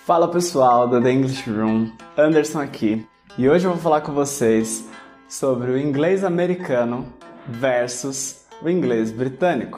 Fala pessoal da The English Room, Anderson aqui, e hoje eu vou falar com vocês sobre o inglês americano versus o inglês britânico.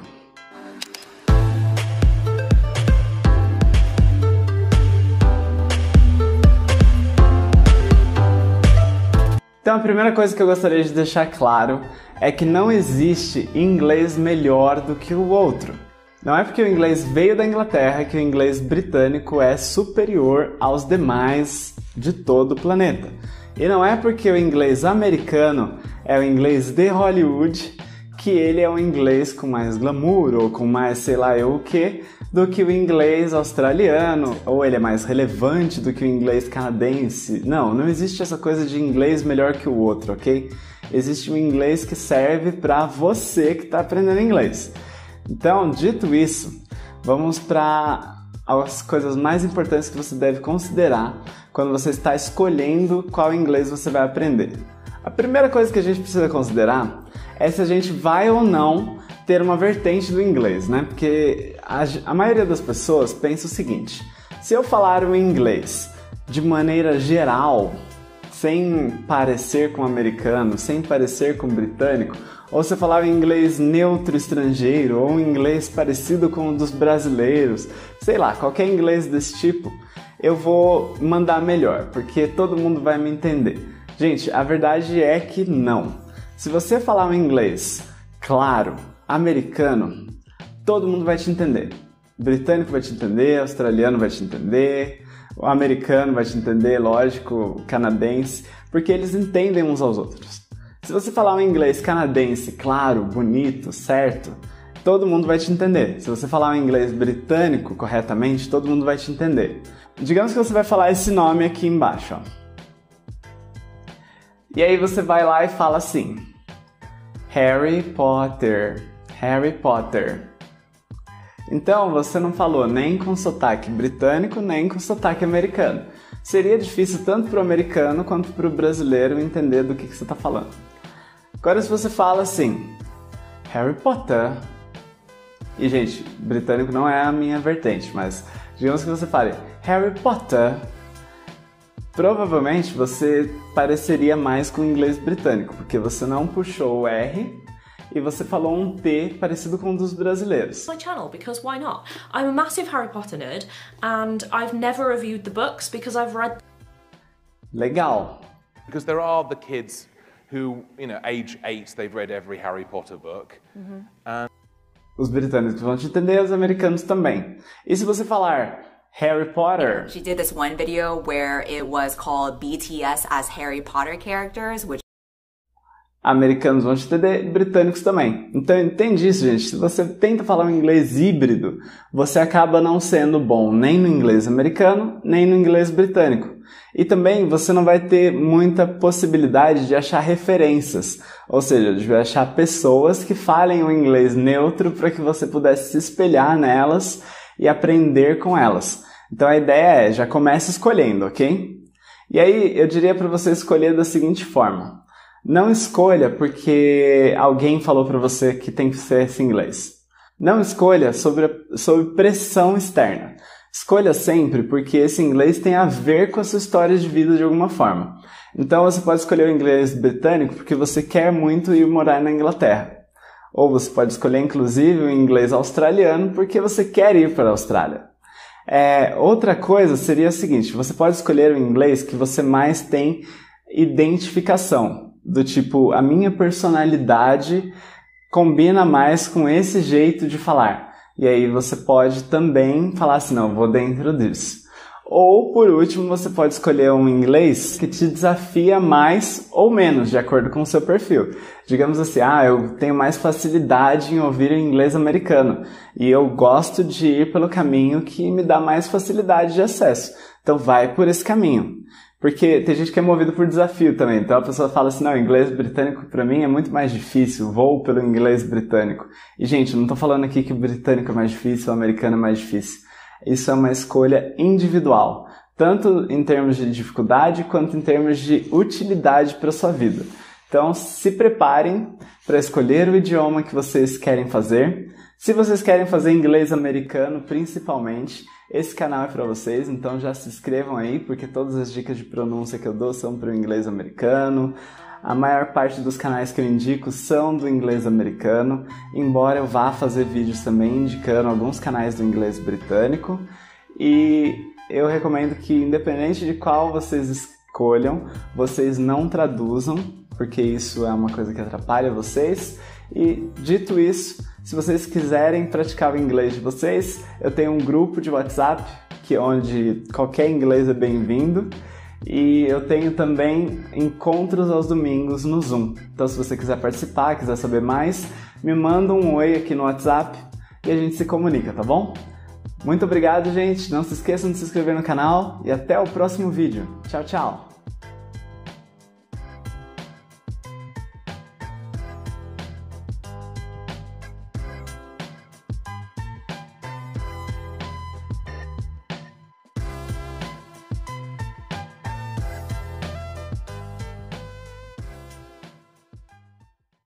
Então a primeira coisa que eu gostaria de deixar claro é que não existe inglês melhor do que o outro. Não é porque o inglês veio da Inglaterra que o inglês britânico é superior aos demais de todo o planeta. E não é porque o inglês americano é o inglês de Hollywood que ele é um inglês com mais glamour ou com mais sei lá eu o que do que o inglês australiano, ou ele é mais relevante do que o inglês canadense. Não existe essa coisa de inglês melhor que o outro, ok? Existe um inglês que serve para você que está aprendendo inglês. Então, dito isso, vamos para as coisas mais importantes que você deve considerar quando você está escolhendo qual inglês você vai aprender. A primeira coisa que a gente precisa considerar é se a gente vai ou não ter uma vertente do inglês, né? Porque a maioria das pessoas pensa o seguinte: se eu falar o inglês de maneira geral, sem parecer com o americano, sem parecer com o britânico, ou se eu falar em inglês neutro estrangeiro, ou um inglês parecido com o dos brasileiros, sei lá, qualquer inglês desse tipo, eu vou mandar melhor, porque todo mundo vai me entender. Gente, a verdade é que não. Se você falar um inglês claro, americano, todo mundo vai te entender. O britânico vai te entender, o australiano vai te entender, o americano vai te entender, lógico, o canadense, porque eles entendem uns aos outros. Se você falar um inglês canadense, claro, bonito, certo, todo mundo vai te entender. Se você falar um inglês britânico corretamente, todo mundo vai te entender. Digamos que você vai falar esse nome aqui embaixo, ó. E aí você vai lá e fala assim: Harry Potter, Harry Potter. Então você não falou nem com sotaque britânico, nem com sotaque americano. Seria difícil tanto para o americano quanto para o brasileiro entender do que você está falando. Agora se você fala assim, Harry Potter, e gente, britânico não é a minha vertente, mas digamos que você fale Harry Potter, provavelmente você pareceria mais com o inglês britânico, porque você não puxou o R e você falou um T parecido com um dos brasileiros. My channel, because why not? I'm a massive Harry Potter nerd and I've never reviewed the books because I've read. Legal. Because there are the kids who, age 8, they've read every Harry Potter book. And Os britânicos vão te entender, os americanos também. E se você falar Harry Potter? She did this one video where it was called BTS as Harry Potter characters, which Americanos vão te entender, britânicos também. Então entende isso, gente. Se você tenta falar um inglês híbrido, você acaba não sendo bom nem no inglês americano, nem no inglês britânico. E também você não vai ter muita possibilidade de achar referências, ou seja, de achar pessoas que falem o inglês neutro para que você pudesse se espelhar nelas e aprender com elas. Então a ideia é, já comece escolhendo, ok? E aí eu diria para você escolher da seguinte forma: não escolha porque alguém falou para você que tem que ser esse inglês. Não escolha sob pressão externa. Escolha sempre porque esse inglês tem a ver com a sua história de vida de alguma forma. Então você pode escolher o inglês britânico porque você quer muito ir morar na Inglaterra. Ou você pode escolher inclusive o inglês australiano porque você quer ir para a Austrália. Outra coisa seria o seguinte: você pode escolher o inglês que você mais tem identificação. Do tipo, a minha personalidade combina mais com esse jeito de falar. E aí você pode também falar assim, não, vou dentro disso. Ou, por último, você pode escolher um inglês que te desafia mais ou menos, de acordo com o seu perfil. Digamos assim, eu tenho mais facilidade em ouvir o inglês americano. E eu gosto de ir pelo caminho que me dá mais facilidade de acesso. Então vai por esse caminho. Porque tem gente que é movido por desafio também. Então a pessoa fala assim, não, o inglês britânico para mim é muito mais difícil, vou pelo inglês britânico. E gente, eu não estou falando aqui que o britânico é mais difícil, o americano é mais difícil. Isso é uma escolha individual, tanto em termos de dificuldade quanto em termos de utilidade para a sua vida. Então se preparem para escolher o idioma que vocês querem fazer. Se vocês querem fazer inglês americano, principalmente, esse canal é para vocês, então já se inscrevam aí, porque todas as dicas de pronúncia que eu dou são para o inglês americano. A maior parte dos canais que eu indico são do inglês americano, embora eu vá fazer vídeos também indicando alguns canais do inglês britânico. E eu recomendo que, independente de qual vocês escolham, vocês não traduzam, porque isso é uma coisa que atrapalha vocês. E dito isso, se vocês quiserem praticar o inglês de vocês, eu tenho um grupo de WhatsApp onde qualquer inglês é bem-vindo. E eu tenho também encontros aos domingos no Zoom. Então, se você quiser participar, quiser saber mais, me manda um oi aqui no WhatsApp e a gente se comunica, tá bom? Muito obrigado, gente. Não se esqueçam de se inscrever no canal e até o próximo vídeo. Tchau, tchau!